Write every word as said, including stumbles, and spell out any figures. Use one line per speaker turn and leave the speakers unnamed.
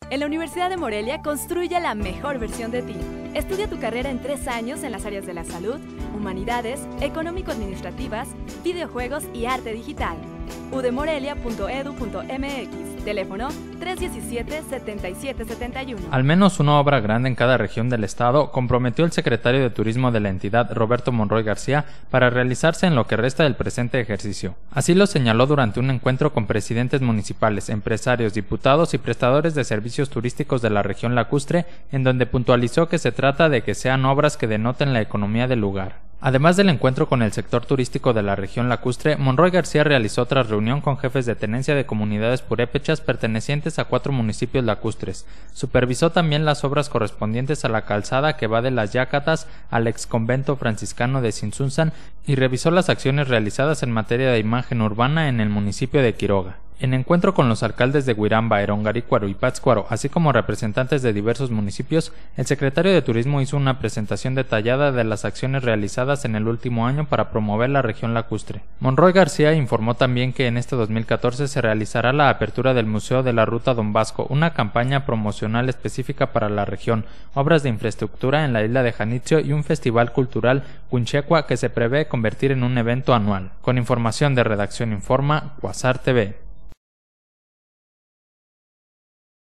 En la Universidad de Morelia construye la mejor versión de ti. Estudia tu carrera en tres años en las áreas de la salud, humanidades, económico-administrativas, videojuegos y arte digital. u d morelia punto e d u punto m x, teléfono tres uno siete, siete siete siete uno.
Al menos una obra grande en cada región del estado comprometió el secretario de Turismo de la entidad, Roberto Monroy García, para realizarse en lo que resta del presente ejercicio. Así lo señaló durante un encuentro con presidentes municipales, empresarios, diputados y prestadores de servicios turísticos de la región lacustre, en donde puntualizó que se trata de que sean obras que denoten la economía del lugar. Además del encuentro con el sector turístico de la región lacustre, Monroy García realizó otra reunión con jefes de tenencia de comunidades purépechas pertenecientes a cuatro municipios lacustres. Supervisó también las obras correspondientes a la calzada que va de las Yácatas al exconvento franciscano de Tzintzuntzan y revisó las acciones realizadas en materia de imagen urbana en el municipio de Quiroga. En encuentro con los alcaldes de Huiramba, Erongarícuaro y Pátzcuaro, así como representantes de diversos municipios, el secretario de Turismo hizo una presentación detallada de las acciones realizadas en el último año para promover la región lacustre. Monroy García informó también que en este dos mil catorce se realizará la apertura del Museo de la Ruta Don Vasco, una campaña promocional específica para la región, obras de infraestructura en la isla de Janitzio y un festival cultural Cunchecua que se prevé convertir en un evento anual. Con información de Redacción Informa, Quasar T V.